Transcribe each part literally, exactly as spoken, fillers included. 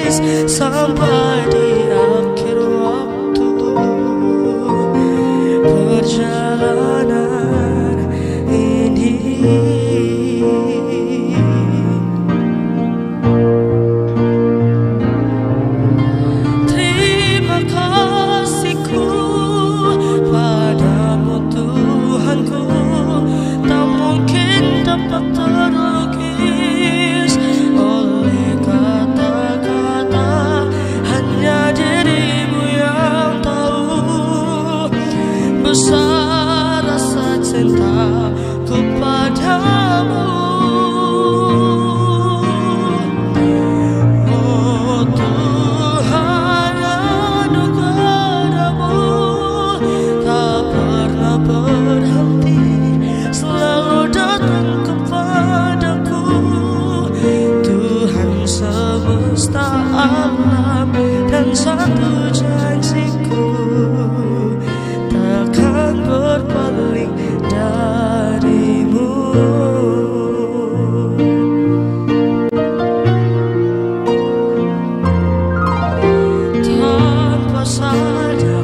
habis sampai di akhir waktu perjalanan ini. Terima kasihku padamu Tuhanku, tak mungkin dapat terlukis oleh kata-kata, hanya dirimu yang tahu besar rasa cintaku padamu. Oh Tuhan, anugerahmu tak pernah berhenti, selalu datang kepadaku. Tuhan semesta alam, dan satu janjiku, takkan berpaling darimu. Tanpa sadar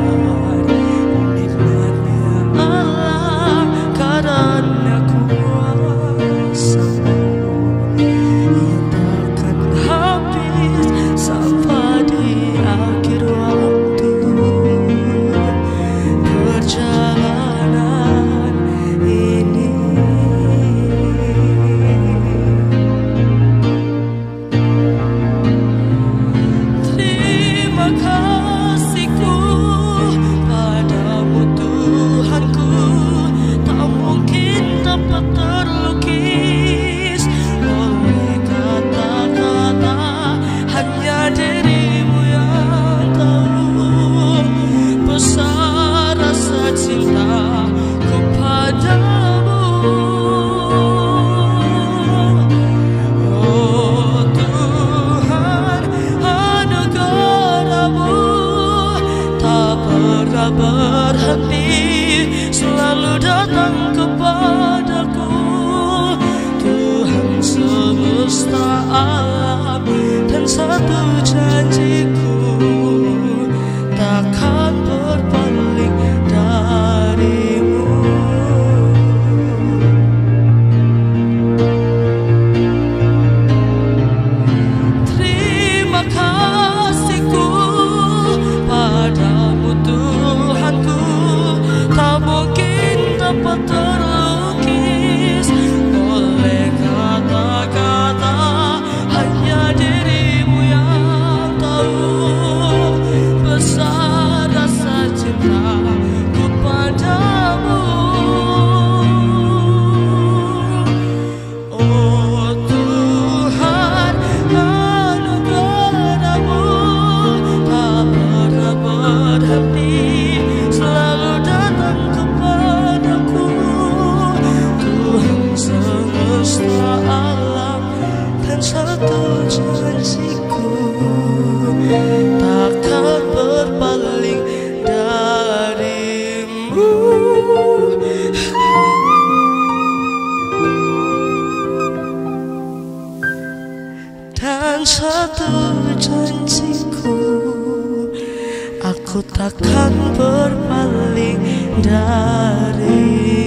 nikmatnya Allah, karena kuasa-Mu yang takkan habis sampai di akhir waktu perjalanan ini. Terima kasihku padamu Tuhanku, tak mungkin dapat terlukis oleh kata-kata, hanya dirimu yang tahu besar rasa cintaku padamu. Oh Tuhan, anugerahmu tak pernah berhenti, selalu datang kepadaku. Tuhan semesta alam, dan satu janjiku, takkan berpaling darimu. Terima kasihku padamu Tuhanku, tak mungkin dapat terlukis oleh kata-kata, hanya dirimu yang tahu besar rasa cintaku padamu. Oh Tuhan, anugerahmu tak pernah berhenti, selalu datang kepadaku. Tuhan semesta alam, dan satu janjiku, takkan berpaling darimu. Dan satu janjiku, aku takkan berpaling dari